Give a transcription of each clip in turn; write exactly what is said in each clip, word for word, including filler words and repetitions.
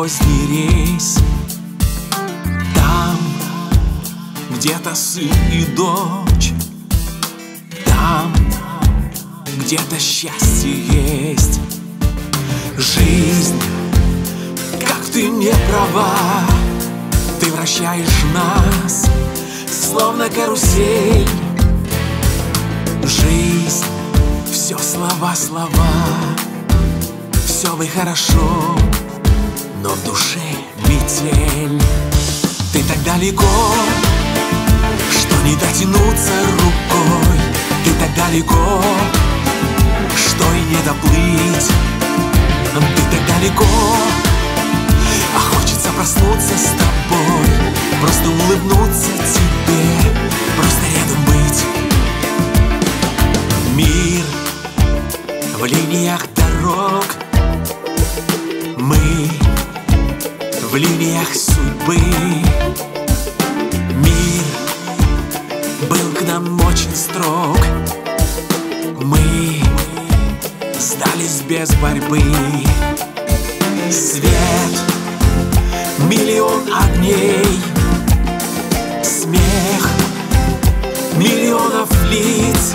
поздний рейс. Там где-то сын и дочь, там где-то счастье есть. Жизнь, как ты не права, ты вращаешь нас, словно карусель. Жизнь, все слова, слова, все бы хорошо, но в душе метель. Ты так далеко, что не дотянуться рукой. Ты так далеко, что и не доплыть. Ты так далеко, а хочется проснуться с тобой, просто улыбнуться тебе, просто рядом быть. Мир в линиях дорог, мы в линиях судьбы. Мир был к нам очень строг, мы сдались без борьбы. Свет, миллион огней, смех миллионов лиц.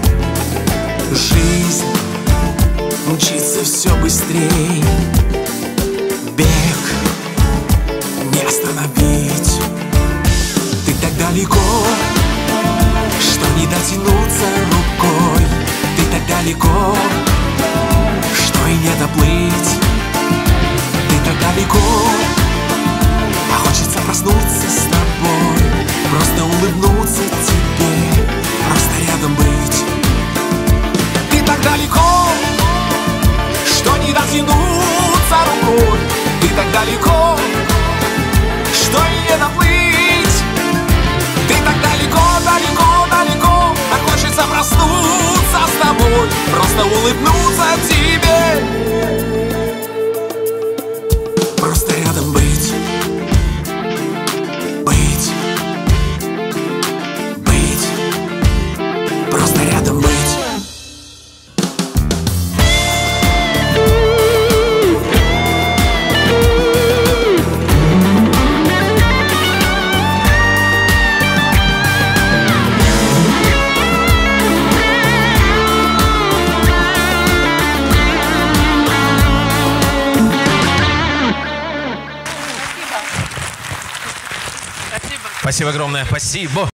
Жизнь мчится все быстрей, бег не остановить. Ты так далеко, что не дотянуться рукой. Ты так далеко, что и не доплыть. Ты так далеко, а хочется проснуться с тобой, просто улыбнуться тебе, просто рядом быть. Ты так далеко, что не дотянуться рукой. Ты так далеко, что и не доплыть. Ты так далеко, далеко, далеко, а хочется проснуться с тобой, просто улыбнуться тебе, просто рядом быть. Быть, быть, просто рядом быть. Спасибо огромное, спасибо.